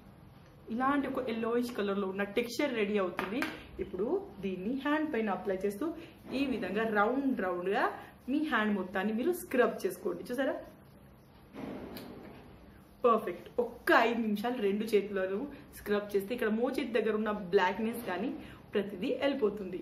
ఇలాంటి ఒక ఎల్లోయిష్ కలర్లో ఉన్న టెక్స్చర్ రెడీ అవుతుంది. ఇప్పుడు దీన్ని హ్యాండ్ పైన అప్లై చేస్తూ ఈ విధంగా రౌండ్గా మీ హ్యాండ్ మొత్తాన్ని మీరు స్క్రబ్ చేసుకోండి. చూసారా పర్ఫెక్ట్. ఒక్క 5 నిమిషాలు 2 చేతులను స్క్రబ్ చేస్తే ఇక్కడ మోచేతి దగ్గర ఉన్న బ్లాక్నెస్ కానీ ప్రతిదీ వెళ్ళిపోతుంది.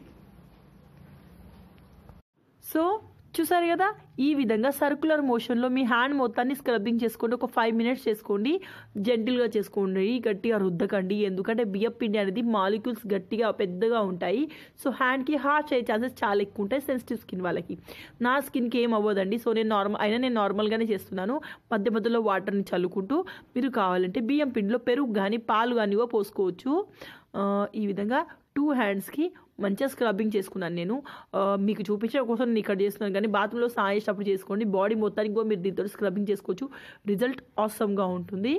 సో చూసారు కదా, ఈ విధంగా సర్క్యులర్ మోషన్లో మీ హ్యాండ్ మొత్తాన్ని స్క్రబ్బింగ్ చేసుకోండి. ఒక 5 minutes చేసుకోండి, జెంటిల్గా చేసుకోండి, గట్టిగా రుద్దకండి. ఎందుకంటే బియ్యం పిండి అనేది మాలిక్యూల్స్ గట్టిగా పెద్దగా ఉంటాయి. సో హ్యాండ్కి హార్ష్ అయ్యే ఛాన్సెస్ చాలా ఎక్కువ ఉంటాయి సెన్సిటివ్ స్కిన్ వాళ్ళకి. నా స్కిన్కి ఏం అవ్వదండి. సో నేను నార్మల్గానే చేస్తున్నాను. మధ్య మధ్యలో వాటర్ని చల్లుకుంటూ మీరు కావాలంటే బియ్యం పిండిలో పెరుగు కానీ పాలు కానీ పోసుకోవచ్చు. ఈ విధంగా 2 హ్యాండ్స్కి మంచిగా స్క్రబ్బింగ్ చేసుకున్నాను నేను. మీకు చూపించడం కోసం నేను ఇక్కడ చేస్తున్నాను, కానీ బాత్రూంలో స్నానం చేసేటప్పుడు చేసుకోండి. బాడీ మొత్తానికి కూడా మీరు దీంతో స్క్రబ్బింగ్ చేసుకోవచ్చు. రిజల్ట్ ఆసమ్గా ఉంటుంది.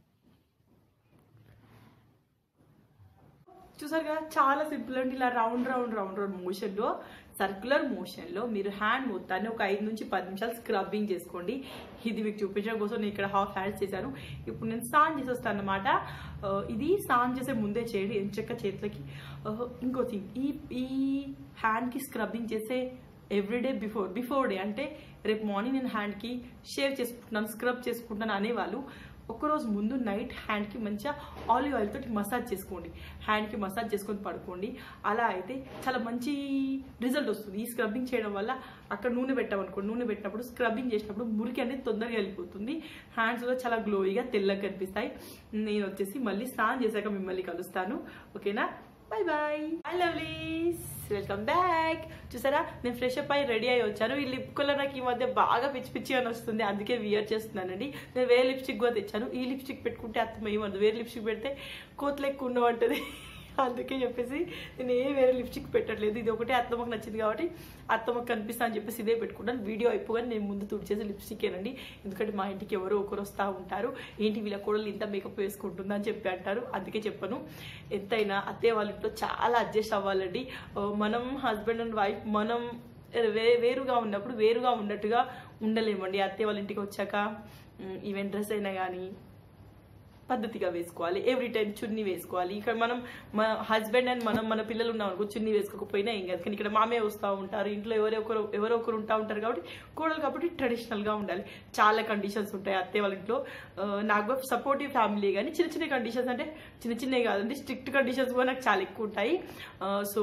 చూసారు కదా, చాలా సింపుల్ అండి. ఇలా రౌండ్ మోషన్లో సర్క్యులర్ మోషన్లో మీరు హ్యాండ్ మొత్తాన్ని ఒక 5 నుంచి 10 నిమిషాలు స్క్రబ్బింగ్ చేసుకోండి. ఇది మీకు చూపించడం కోసం నేను ఇక్కడ హాఫ్ హ్యాండ్స్ చేశాను. ఇప్పుడు నేను స్నానం చేసి వస్తాను అన్నమాట. ఇది స్నానం చేసే ముందే చేయండి ఎంచక్క చేతులకి. ఇంకో థింగ్, ఈ హ్యాండ్కి స్క్రబ్బింగ్ చేసే ఎవ్రీడే బిఫోర్ డే అంటే రేపు మార్నింగ్ నేను హ్యాండ్కి షేవ్ చేసుకుంటున్నాను, స్క్రబ్ చేసుకుంటున్నాను అనేవాళ్ళు ఒక్కరోజు ముందు నైట్ హ్యాండ్కి మంచిగా ఆలివ్ ఆయిల్ తోటి మసాజ్ చేసుకోండి, హ్యాండ్కి మసాజ్ చేసుకొని పడుకోండి. అలా అయితే చాలా మంచి రిజల్ట్ వస్తుంది. ఈ స్క్రబ్బింగ్ చేయడం వల్ల అక్కడ నూనె పెట్టామనుకోండి, నూనె పెట్టినప్పుడు స్క్రబ్బింగ్ చేసినప్పుడు మురికి అనేది తొందరగా వెళ్ళిపోతుంది, హ్యాండ్స్ కూడా చాలా గ్లోయిగా తెల్లగా కనిపిస్తాయి. నేను వచ్చేసి మళ్ళీ స్నానం చేశాక మిమ్మల్ని కలుస్తాను. ఓకేనా, bye bye. Hi lovelies, welcome back. చూసారా నేను ఫ్రెష్ అప్ అయ్యి రెడీ అయ్యి వచ్చాను. ఈ లిప్ కలర్ నాకు ఈ మధ్య బాగా పిచ్చి పిచ్చి అని వస్తుంది, అందుకే వియర్ చేస్తున్నానండి. నేను వేరే లిప్స్టిక్ కూడా తెచ్చాను. ఈ లిప్స్టిక్ పెట్టుకుంటే అర్థం ఏమన్నది, వేరే లిప్స్టిక్ పెడితే కోతలు ఎక్కువ ఉండవంటది, అందుకే చెప్పేసి నేను వేరే లిప్స్టిక్ పెట్టట్లేదు. ఇది ఒకటే అత్తమ్మకు నచ్చింది కాబట్టి అత్తమ్మకు కనిపిస్తా అని చెప్పేసి ఇదే పెట్టుకుంటాను. వీడియో అయిపోగానే నేను ముందు తుడిచేసి లిప్స్టికేనండి, ఎందుకంటే మా ఇంటికి ఎవరో ఒకరు వస్తూ ఉంటారు, ఏంటి వీళ్ళ కోడలు ఇంత మేకప్ వేసుకుంటుందా అని చెప్పి అంటారు, అందుకే చెప్పను. ఎంతైనా అత్తయ్య వాళ్ళ ఇంట్లో చాలా అడ్జస్ట్ అవ్వాలండి. మనం హస్బెండ్ అండ్ వైఫ్ మనం వేరుగా ఉన్నప్పుడు వేరుగా ఉన్నట్టుగా ఉండలేమండి. అత్తయ్య వాళ్ళ ఇంటికి వచ్చాక ఈవెన్ డ్రెస్ అయినా కానీ పద్ధతిగా వేసుకోవాలి, ఎవ్రీ టైం చున్నీ వేసుకోవాలి. ఇక్కడ మనం మన హస్బెండ్ అండ్ మన పిల్లలు ఉన్నాం అనుకో, చున్నీ వేసుకోకపోయినా ఏం కాదు. కానీ ఇక్కడ మామే వస్తూ ఉంటారు, ఇంట్లో ఎవరో ఒకరు ఉంటా ఉంటారు కాబట్టి కోడలు కాబట్టి ట్రెడిషనల్గా ఉండాలి. చాలా కండిషన్స్ ఉంటాయి అత్తయ్య వాళ్ళ ఇంట్లో. నాకు సపోర్టివ్ ఫ్యామిలీ, కానీ చిన్న చిన్న కండిషన్స్ అంటే చిన్నవి కాదండి, స్ట్రిక్ట్ కండిషన్స్ కూడా నాకు చాలా ఎక్కువ ఉంటాయి. సో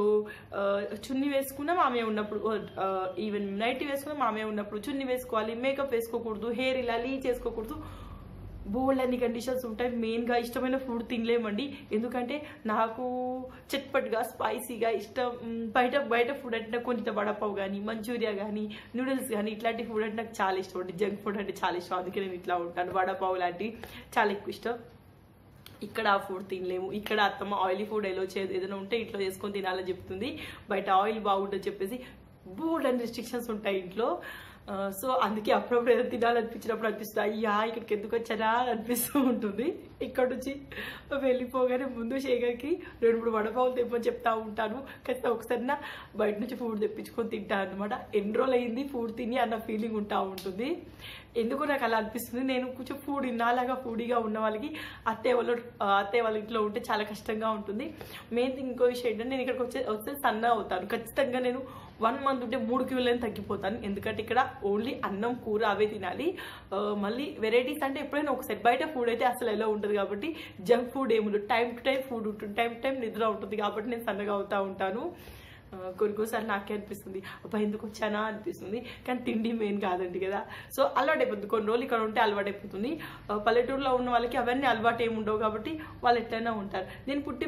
చున్నీ వేసుకున్నా మామే ఉన్నప్పుడు, ఈవెన్ నైటీ వేసుకున్నా మామే ఉన్నప్పుడు చున్నీ వేసుకోవాలి, మేకప్ వేసుకోకూడదు, హెయిర్ ఇలా లీ చేసుకోకూడదు, బోల్డ్ అన్ని కండిషన్స్ ఉంటాయి. మెయిన్గా ఇష్టమైన ఫుడ్ తినలేమండి, ఎందుకంటే నాకు చట్పట్గా స్పైసీగా ఇష్టం. బయట ఫుడ్ అంటే నాకు కొంచెం వడపావ్ కానీ, మంచూరియా కానీ, నూడిల్స్ కానీ ఇట్లాంటి ఫుడ్ అంటే నాకు చాలా ఇష్టం అండి. జంక్ ఫుడ్ అంటే చాలా ఇష్టం, అందుకే నేను ఇట్లా ఉంటాను. వడపావ్ లాంటివి చాలా ఎక్కువ ఇష్టం. ఇక్కడ ఆ ఫుడ్ తినలేము. ఇక్కడ అత్తమ్మ ఆయిలీ ఫుడ్ ఏదైనా ఉంటే ఇంట్లో చేసుకొని తినాలని చెప్తుంది, బయట ఆయిల్ బాగుంటుంది చెప్పేసి బోల్డ్ అండ్ రెస్ట్రిక్షన్స్ ఉంటాయి ఇంట్లో. సో అందుకే అప్పుడప్పుడు ఏదో తినాలనిపించినప్పుడు అనిపిస్తుంది, అయ్యా ఇక్కడికి ఎందుకు వచ్చారా అనిపిస్తూ ఉంటుంది. ఇక్కడ నుంచి వెళ్ళిపోగానే ముందు శేఖర్కి 2-3 వడపావులు తెప్పని చెప్తా ఉంటాను, కానీ ఒకసారి నా బయట నుంచి ఫుడ్ తెప్పించుకొని తింటాను అనమాట. ఎన్ని రోజులు అయింది ఫుడ్ తిని అన్న ఫీలింగ్ ఉంటా ఉంటుంది. ఎందుకో నాకు అలా అనిపిస్తుంది. నేను కొంచెం ఫుడ్ నాలాగా ఫుడీగా ఉన్న వాళ్ళకి అత్తయ్య వాళ్ళ ఇంట్లో ఉంటే చాలా కష్టంగా ఉంటుంది. మెయిన్ థింగ్ ఇంకో విషయం ఏంటంటే, నేను ఇక్కడికి వస్తే సన్న అవుతాను ఖచ్చితంగా. నేను 1 మంత్ ఉంటే 3 కిలోలు తగ్గిపోతాను, ఎందుకంటే ఇక్కడ ఓన్లీ అన్నం కూర అవే తినాలి. మళ్ళీ వెరైటీస్ అంటే ఎప్పుడైనా ఒకసారి, బయట ఫుడ్ అయితే అసలు ఎలా ఉంటుంది కాబట్టి జంక్ ఫుడ్ ఏముండదు, టైం టు టైం ఫుడ్ ఉంటుంది, టైం టు టైం నిద్ర ఉంటుంది, కాబట్టి నేను సన్నగా అవుతూ ఉంటాను. కొన్నిసార్లు నాకే అనిపిస్తుంది, అబ్బా ఎందుకు వచ్చానా అనిపిస్తుంది, కానీ తిండి మెయిన్ కాదండి కదా. సో అలవాటు అయిపోతుంది, కొన్ని రోజులు ఇక్కడ ఉంటే అలవాటు అయిపోతుంది. పల్లెటూరులో ఉన్న వాళ్ళకి అవన్నీ అలవాటు ఏమి ఉండవు కాబట్టి వాళ్ళు ఎట్లయినా ఉంటారు. నేను పుట్టి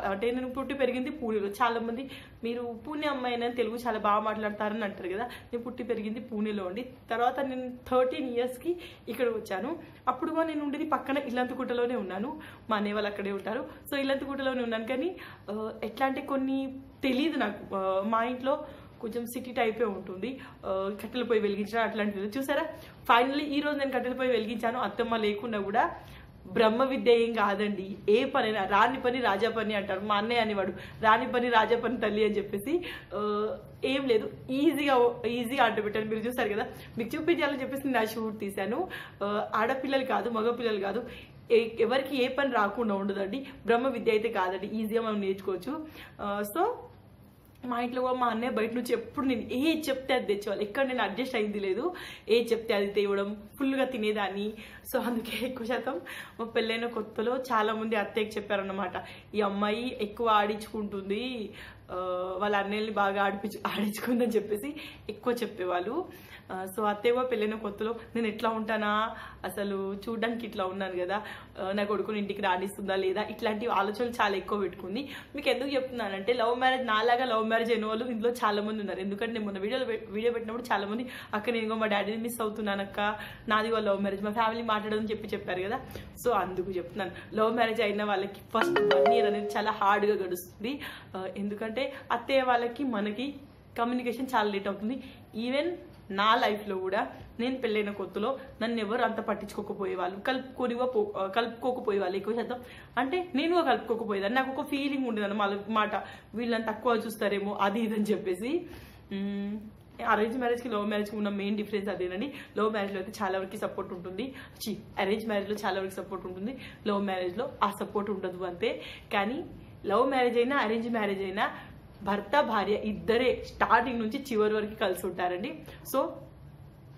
పెరిగింది పూణేలో. చాలా మంది మీరు పూణే అమ్మాయి అని తెలుగు చాలా బాగా మాట్లాడతారని అంటారు కదా. నేను పుట్టి పెరిగింది పూణేలో అండి. తర్వాత నేను 13 ఇయర్స్కి ఇక్కడ వచ్చాను. అప్పుడు కూడా నేను ఉండేది పక్కన ఇల్లంతకుంటలోనే ఉన్నాను, మా అన్నయ్య వాళ్ళు అక్కడే ఉంటారు. సో ఇల్లంతకుంటలోనే ఉన్నాను, కానీ ఎట్లా అంటే కొన్ని తెలియదు నాకు. మా ఇంట్లో కొంచెం సిటీ టైపే ఉంటుంది, కట్టెల పొయ్యి వెలిగించడం అట్లాంటిది. చూసారా ఫైనల్లీ ఈ రోజు నేను కట్టెల పొయ్యి వెలిగించాను, అత్తమ్మ లేకుండా కూడా. బ్రహ్మ విద్య ఏం కాదండి, ఏ పనైనా రాని పని రాజా పని అంటారు. మా అన్నయ్య అనేవాడు, రాని పని రాజా పని తల్లి అని చెప్పేసి. ఏం లేదు, ఈజీగా అంట పెట్టాను. మీరు చూసారు కదా, మీకు చూపించాలని చెప్పేసి నా షూట్ తీశాను. ఆడపిల్లలు కాదు, మగపిల్లలు కాదు, ఎవరికి ఏ పని రాకుండా ఉండదండి. బ్రహ్మ విద్య అయితే కాదండి, ఈజీగా మనం నేర్చుకోవచ్చు. సో మా ఇంట్లో కూడా మా అన్నయ్య బయట నుంచి ఎప్పుడు నేను ఏది చెప్తే అది తెచ్చేవాళ్ళు, ఎక్కడ నేను అడ్జస్ట్ అయింది లేదు. ఏది చెప్తే అది తేవడం, ఫుల్గా తినేదాన్ని. సో అందుకే ఎక్కువ శాతం మా పెళ్ళైన కొత్తలో చాలా మంది అత్తయ్యకి చెప్పారన్నమాట, ఈ అమ్మాయి ఎక్కువ ఆడించుకుంటుంది, వాళ్ళ అన్నయ్యని బాగా ఆడించుకుందని చెప్పేసి ఎక్కువ చెప్పేవాళ్ళు. సో అత్తయ్య కూడా పెళ్ళైన కొత్తలో నేను ఎట్లా ఉంటానా, అసలు చూడడానికి ఇట్లా ఉన్నాను కదా, నా కొడుకుని ఇంటికి రాణిస్తుందా లేదా, ఇట్లాంటి ఆలోచనలు చాలా ఎక్కువ పెట్టుకుంది. మీకు ఎందుకు చెప్తున్నానంటే, లవ్ మ్యారేజ్ నాలాగా లవ్ మ్యారేజ్ అయిన వాళ్ళు ఇందులో చాలా మంది ఉన్నారు. ఎందుకంటే నేను మొన్న వీడియో పెట్టినప్పుడు చాలా మంది అక్క నేను మా డాడీని మిస్ అవుతున్నాను అక్క, నాది వాళ్ళ లవ్ మ్యారేజ్, మా ఫ్యామిలీ మాట్లాడదని చెప్పారు కదా. సో అందుకు చెప్తున్నాను, లవ్ మ్యారేజ్ అయిన వాళ్ళకి ఫస్ట్ 1 year అనేది చాలా హార్డ్గా గడుస్తుంది. ఎందుకంటే అత్తయ్య వాళ్ళకి మనకి కమ్యూనికేషన్ చాలా లేట్ అవుతుంది. ఈవెన్ నా లైఫ్లో కూడా నేను పెళ్ళైన కొత్తలో నన్ను ఎవరు అంత పట్టించుకోకపోయేవాళ్ళు, కలుపుకోకపోయేవాళ్ళు ఎక్కువ శాతం. అంటే నేను కలుపుకోకపోయేదాన్ని, నాకు ఒక ఫీలింగ్ ఉండేది అన్నమాట, వీళ్ళని తక్కువ చూస్తారేమో అది ఇదని చెప్పేసి. అరేంజ్ మ్యారేజ్కి లవ్ మ్యారేజ్కి ఉన్న మెయిన్ డిఫరెన్స్ అదేనండి. లవ్ మ్యారేజ్లో అయితే చాలా వరకు సపోర్ట్ ఉంటుంది, అరేంజ్ మ్యారేజ్లో చాలా వరకు సపోర్ట్ ఉంటుంది, లవ్ మ్యారేజ్లో ఆ సపోర్ట్ ఉండదు అంతే. కానీ లవ్ మ్యారేజ్ అయినా అరేంజ్ మ్యారేజ్ అయినా భర్త భార్య ఇద్దరే స్టార్టింగ్ నుంచి చివరి వరకు కలిసి ఉంటారండి. సో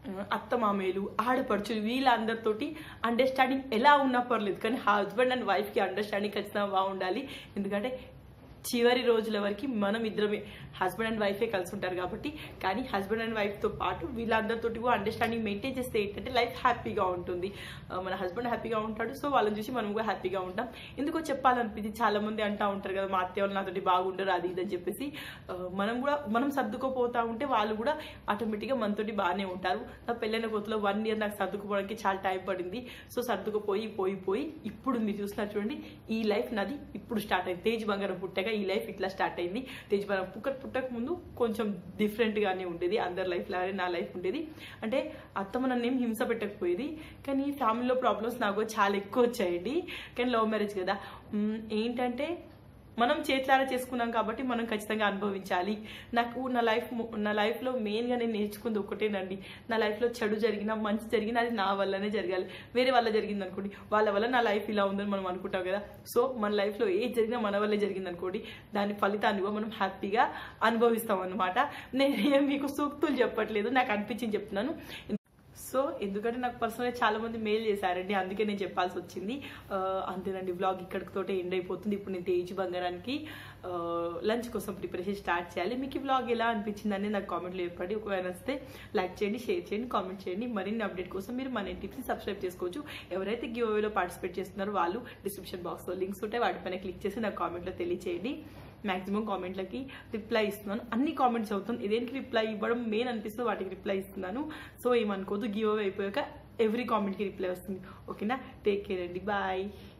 అత్తమామేలు ఆడపడుచులు వీళ్ళందరితోటి అండర్స్టాండింగ్ ఎలా ఉన్నా పర్లేదు, కానీ హస్బెండ్ అండ్ వైఫ్కి అండర్స్టాండింగ్ ఖచ్చితంగా బాగుండాలి. ఎందుకంటే చివరి రోజుల వరకు మనం ఇద్దరమే హస్బెండ్ అండ్ వైఫే కలిసి ఉంటారు కాబట్టి. కానీ హస్బెండ్ అండ్ వైఫ్తో పాటు వీళ్ళందరితోటి కూడా అండర్స్టాండింగ్ మెయింటైన్ చేస్తే ఏంటంటే లైఫ్ హ్యాపీగా ఉంటుంది. మన హస్బెండ్ హ్యాపీగా ఉంటాడు, సో వాళ్ళని చూసి మనం కూడా హ్యాపీగా ఉంటాం. ఎందుకో చెప్పాలనిపించి చాలా మంది అంటూ ఉంటారు కదా, మా అత్తయ్య వాళ్ళు నాతోటి బాగుంటారు అది ఇదని చెప్పేసి. మనం సర్దుకోపోతా ఉంటే వాళ్ళు కూడా ఆటోమేటిక్గా మనతోటి బాగానే ఉంటారు. నా పెళ్ళైన కొత్తలో 1 year నాకు సర్దుకుపోవడానికి చాలా టైం పడింది. సో సర్దుకుపోయి ఇప్పుడు మీరు చూస్తున్నారు చూడండి, ఈ లైఫ్ నాది ఇప్పుడు స్టార్ట్ అయింది. తేజ్ బంగారం పుట్టాక ఈ లైఫ్ ఇట్లా స్టార్ట్ అయింది. తేజ్ బంగారం పుట్టక ముందు కొంచెం డిఫరెంట్ గానే ఉండేది, అందరి లైఫ్ లాగే నా లైఫ్ ఉండేది. అంటే అత్తమ్మ నన్ను ఏం హింస పెట్టకపోయేది, కానీ ఫ్యామిలీలో ప్రాబ్లమ్స్ నాకు చాలా ఎక్కువ వచ్చాయండి. కానీ లవ్ మ్యారేజ్ కదా, ఏంటంటే మనం చేతులారా చేసుకున్నాం కాబట్టి మనం ఖచ్చితంగా అనుభవించాలి. నాకు నా లైఫ్లో మెయిన్గా నేను నేర్చుకుంది ఒకటేనండి, నా లైఫ్లో చెడు జరిగినా మంచి జరిగినా అది నా వల్లనే జరగాలి. వేరే వల్ల జరిగింది అనుకోండి, వాళ్ళ వల్ల నా లైఫ్ ఇలా ఉందని మనం అనుకుంటాం కదా. సో మన లైఫ్లో ఏది జరిగినా మన వల్లే జరిగింది అనుకోండి, దాని ఫలితాన్ని మనం హ్యాపీగా అనుభవిస్తాం అన్నమాట. నేను మీకు సూక్తులు చెప్పట్లేదు, నాకు అనిపించింది చెప్తున్నాను. సో ఎందుకంటే నాకు పర్సనల్గా చాలా మంది మెయిల్ చేశారండి, అందుకే నేను చెప్పాల్సి వచ్చింది. అంతేనండి, వ్లాగ్ ఇక్కడితోటే ఎండ్ అయిపోతుంది. ఇప్పుడు నేను తేజ్ బంగారానికి లంచ్ కోసం ప్రిపరేషన్ స్టార్ట్ చేయాలి. మీకు ఈ వ్లాగ్ ఎలా అనిపించింది అనేది నాకు కామెంట్లో చెప్పండి. ఒకవేళ నచ్చితే లైక్ చేయండి, షేర్ చేయండి, కామెంట్ చేయండి. మరిన్ని అప్డేట్ కోసం మీరు మన టిప్స్ని సబ్స్క్రైబ్ చేసుకోవచ్చు. ఎవరైతే గివ్ అవేలో పార్టిసిపేట్ చేస్తున్నారో వాళ్ళు డిస్క్రిప్షన్ బాక్స్లో లింక్స్ ఉంటాయి, వాటిపైన క్లిక్ చేసి నాకు కామెంట్లో తెలియచేయండి. మాక్సిమం కామెంట్లకి రిప్లై ఇస్తున్నాను, అన్ని కామెంట్స్ అవుతుంది. ఇదేంటి రిప్లై ఇవ్వడం మెయిన్ అనిపిస్తుంది, వాటికి రిప్లై ఇస్తున్నాను. సో ఏమనుకోదు, గివ్ అవే అయిపోయాక ఎవ్రీ కామెంట్కి రిప్లై వస్తుంది. ఓకేనా, టేక్ కేర్ అండి, బాయ్.